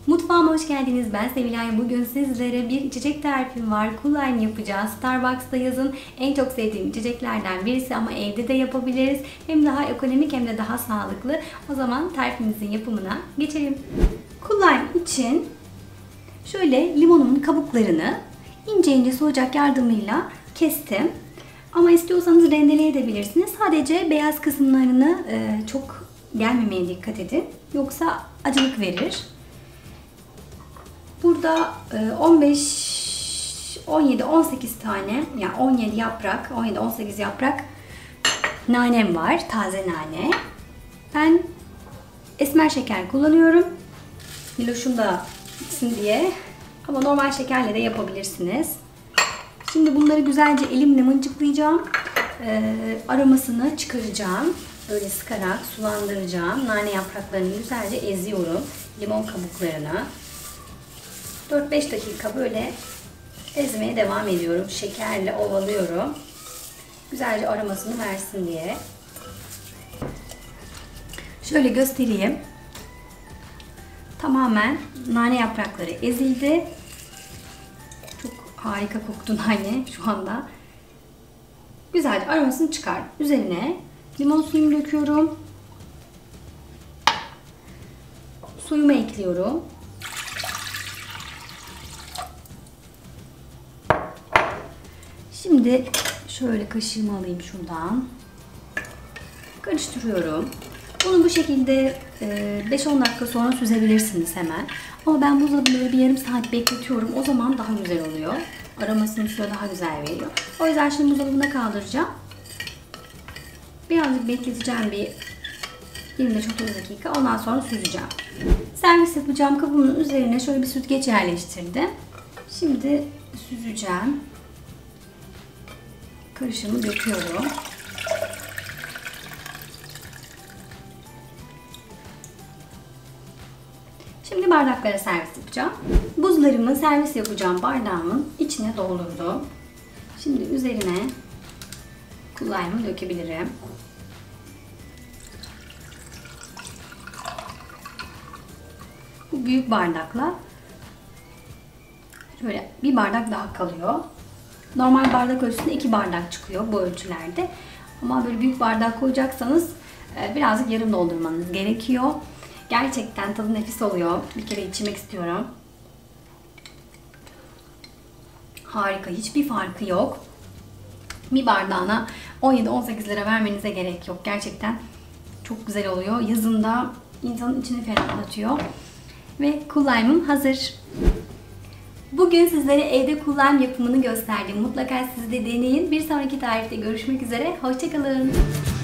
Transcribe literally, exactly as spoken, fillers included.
Mutfağıma hoş geldiniz. Ben Sevilay. Bugün sizlere bir içecek tarifim var. Cool Lime yapacağız. Starbucks'ta yazın en çok sevdiğim içeceklerden birisi ama evde de yapabiliriz. Hem daha ekonomik hem de daha sağlıklı. O zaman tarifimizin yapımına geçelim. Cool Lime için şöyle limonumun kabuklarını ince ince soğuyacak yardımıyla kestim. Ama istiyorsanız rendeleyebilirsiniz. Sadece beyaz kısımlarını e, çok gelmemeye dikkat edin. Yoksa acılık verir. Burada on beş, on yedi, on sekiz tane, yani on yedi yaprak, on yedi on sekiz yaprak nanem var. Taze nane. Ben esmer şeker kullanıyorum. Miloş'un da gitsin diye. Ama normal şekerle de yapabilirsiniz. Şimdi bunları güzelce elimle mıncıklayacağım. Ee, aromasını çıkaracağım. Böyle sıkarak sulandıracağım. Nane yapraklarını güzelce eziyorum. Limon kabuklarını. dört beş dakika böyle ezmeye devam ediyorum. Şekerle ovalıyorum. Güzelce aromasını versin diye. Şöyle göstereyim. Tamamen nane yaprakları ezildi. Çok harika koktu nane şu anda. Güzelce aromasını çıkar. Üzerine limon suyumu döküyorum. Suyumu ekliyorum. Şimdi şöyle kaşığımı alayım şuradan. Karıştırıyorum. Bunu bu şekilde beş on dakika sonra süzebilirsiniz hemen. Ama ben buzdolabında böyle bir yarım saat bekletiyorum. O zaman daha güzel oluyor. Aromasını suya daha güzel veriyor. O yüzden şimdi buzdolabına kaldıracağım. Birazcık bekleteceğim, bir yirmi beş otuz dakika. Ondan sonra süzeceğim. Servis yapacağım kabımın üzerine şöyle bir süzgeç yerleştirdim. Şimdi süzeceğim. Karışımı döküyorum. Şimdi bardaklara servis yapacağım. Buzlarımı servis yapacağım bardağımın içine doldurdum. Şimdi üzerine Cool Lime'ı dökebilirim. Bu büyük bardakla şöyle bir bardak daha kalıyor. Normal bardak ölçüsünde iki bardak çıkıyor bu ölçülerde. Ama böyle büyük bardak koyacaksanız birazcık yarım doldurmanız gerekiyor. Gerçekten tadı nefis oluyor. Bir kere içmek istiyorum. Harika. Hiçbir farkı yok. Bir bardağına on yedi on sekiz lira vermenize gerek yok. Gerçekten çok güzel oluyor. Yazında insanın içini ferahlatıyor. Ve Cool Lime'ım hazır. Bugün sizlere evde Cool Lime yapımını gösterdim. Mutlaka siz de deneyin. Bir sonraki tarifte görüşmek üzere. Hoşça kalın.